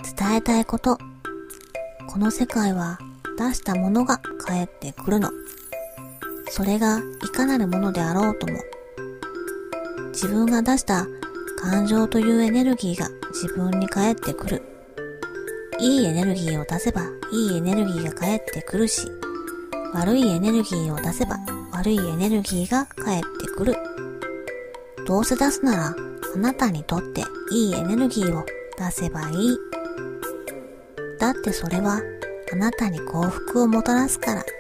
伝えたいこと。この世界は出したものが返ってくるの。それがいかなるものであろうとも。自分が出した感情というエネルギーが自分に返ってくる。いいエネルギーを出せばいいエネルギーが返ってくるし、悪いエネルギーを出せば悪いエネルギーが返ってくる。どうせ出すならあなたにとっていいエネルギーを出せばいい。だってそれはあなたに幸福をもたらすから。